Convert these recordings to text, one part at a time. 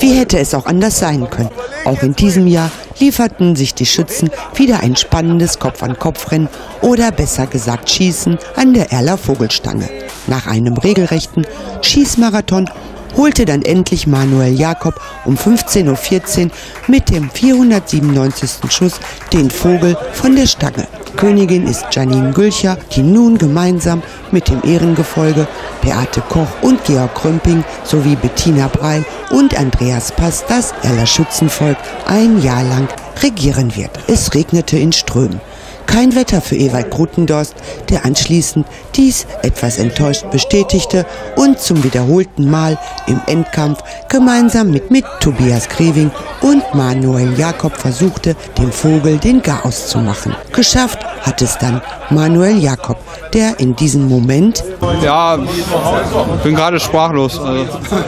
Wie hätte es auch anders sein können? Auch in diesem Jahr lieferten sich die Schützen wieder ein spannendes Kopf-an-Kopf-Rennen oder besser gesagt Schießen an der Erler Vogelstange. Nach einem regelrechten Schießmarathon holte dann endlich Manuel Jakob um 15:14 Uhr mit dem 497. Schuss den Vogel von der Stange. Königin ist Janine Gülcher, die nun gemeinsam mit dem Ehrengefolge Beate Koch und Georg Krömping sowie Bettina Breil und Andreas Pass das Erler Schützenvolk ein Jahr lang regieren wird. Es regnete in Strömen. Kein Wetter für Ewald Grutendorst, der anschließend dies etwas enttäuscht bestätigte und zum wiederholten Mal im Endkampf gemeinsam mit Tobias Greving und Manuel Jakob versuchte, dem Vogel den Garaus zu machen. Geschafft hat es dann Manuel Jakob, der in diesem Moment... Ja, bin gerade sprachlos. Also.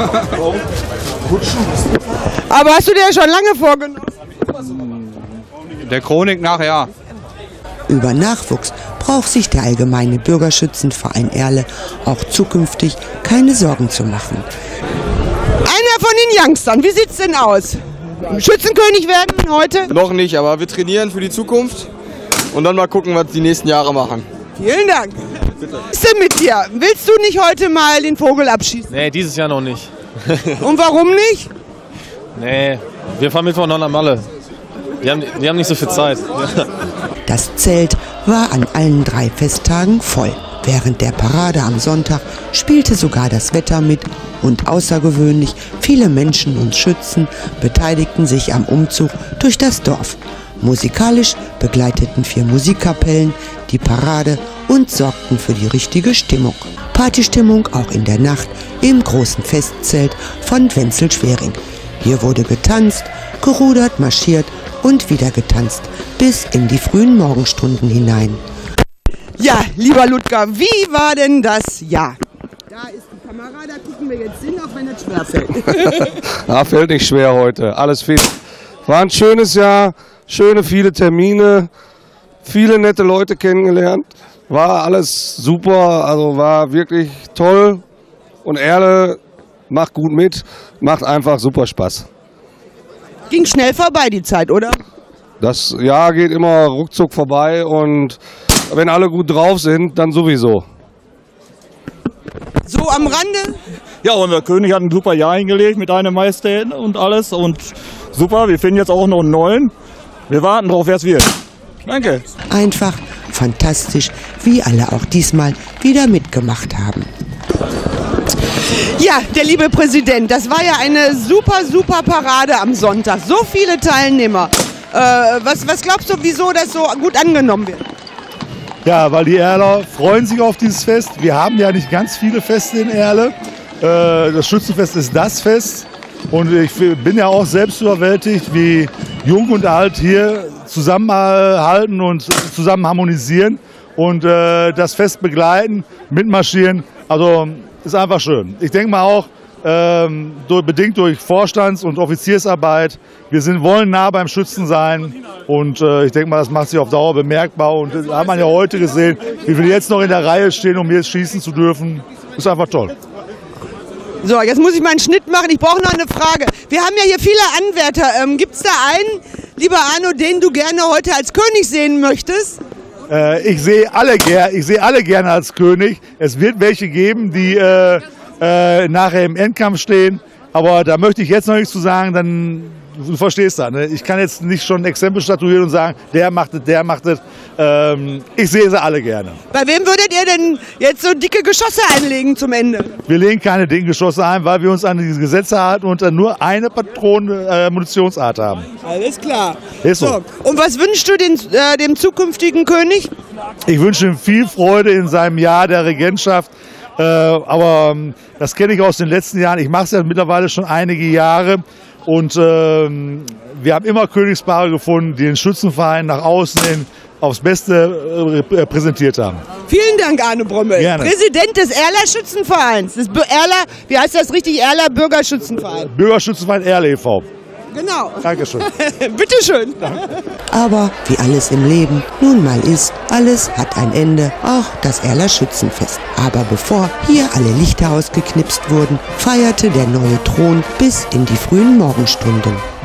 Aber hast du dir ja schon lange vorgenommen? Der Chronik nach, ja. Über Nachwuchs braucht sich der Allgemeine Bürgerschützenverein Erle auch zukünftig keine Sorgen zu machen. Einer von den Youngstern, wie sieht's denn aus? Schützenkönig werden heute? Noch nicht, aber wir trainieren für die Zukunft und dann mal gucken, was die nächsten Jahre machen. Vielen Dank. Bitte. Was ist denn mit dir? Willst du nicht heute mal den Vogel abschießen? Nee, dieses Jahr noch nicht. Und warum nicht? Nee, wir fahren Mittwoch noch nach Malle. Wir haben nicht so viel Zeit. Das Zelt war an allen 3 Festtagen voll. Während der Parade am Sonntag spielte sogar das Wetter mit und außergewöhnlich viele Menschen und Schützen beteiligten sich am Umzug durch das Dorf. Musikalisch begleiteten 4 Musikkapellen die Parade und sorgten für die richtige Stimmung. Partystimmung auch in der Nacht im großen Festzelt von Wenzel-Schwering. Hier wurde getanzt, gerudert, marschiert und wieder getanzt, bis in die frühen Morgenstunden hinein. Ja, lieber Ludger, wie war denn das Jahr? Da ist die Kamera, da gucken wir jetzt hin, auch wenn es schwer fällt. Ja, fällt nicht schwer heute, alles viel. War ein schönes Jahr, viele Termine, viele nette Leute kennengelernt. War alles super, also war wirklich toll. Und Erle macht gut mit, macht einfach super Spaß. Ging schnell vorbei die Zeit, oder? Das Jahr geht immer ruckzuck vorbei und wenn alle gut drauf sind, dann sowieso. So am Rande? Ja, unser König hat ein super Jahr hingelegt mit einer Majestät und alles und super, wir finden jetzt auch noch einen neuen. Wir warten drauf, wer es wird. Danke. Einfach fantastisch, wie alle auch diesmal wieder mitgemacht haben. Ja, der liebe Präsident, das war ja eine super Parade am Sonntag. So viele Teilnehmer. Was glaubst du, wieso das so gut angenommen wird? Ja, weil die Erler freuen sich auf dieses Fest. Wir haben ja nicht ganz viele Feste in Erle. Das Schützenfest ist das Fest. Und ich bin ja auch selbst überwältigt, wie jung und alt hier zusammenhalten und zusammen harmonisieren und das Fest begleiten, mitmarschieren. Also ist einfach schön. Ich denke mal auch, bedingt durch Vorstands- und Offiziersarbeit, wir wollen nah beim Schützen sein und ich denke mal, das macht sich auf Dauer bemerkbar und das hat man ja heute gesehen, wie viele jetzt noch in der Reihe stehen, um jetzt schießen zu dürfen. Ist einfach toll. So, jetzt muss ich mal einen Schnitt machen. Ich brauche noch eine Frage. Wir haben ja hier viele Anwärter. Gibt es da einen, lieber Arno, den du gerne heute als König sehen möchtest? Ich sehe alle gerne als König. Es wird welche geben, die nachher im Endkampf stehen. Aber da möchte ich jetzt noch nichts zu sagen, dann du verstehst das. Ne? Ich kann jetzt nicht schon ein Exempel statuieren und sagen, der macht es. Ich sehe sie alle gerne. Bei wem würdet ihr denn jetzt so dicke Geschosse einlegen zum Ende? Wir legen keine dicken Geschosse ein, weil wir uns an diese Gesetze halten und dann nur eine Munitionsart haben. Alles klar. Ist so. Und was wünschst du dem zukünftigen König? Ich wünsche ihm viel Freude in seinem Jahr der Regentschaft. Aber das kenne ich aus den letzten Jahren. Ich mache es ja mittlerweile schon einige Jahre. Und wir haben immer Königspaare gefunden, die den Schützenverein nach außen hin aufs Beste präsentiert haben. Vielen Dank, Arne Brommel. Gerne. Präsident des Erler Schützenvereins. Wie heißt das richtig? Erler Bürgerschützenverein. Bürgerschützenverein Erle e.V. Genau. Dankeschön. Bitteschön. Aber wie alles im Leben nun mal ist, Alles hat ein Ende, auch das Erler Schützenfest. Aber bevor hier alle Lichter ausgeknipst wurden, feierte der neue Thron bis in die frühen Morgenstunden.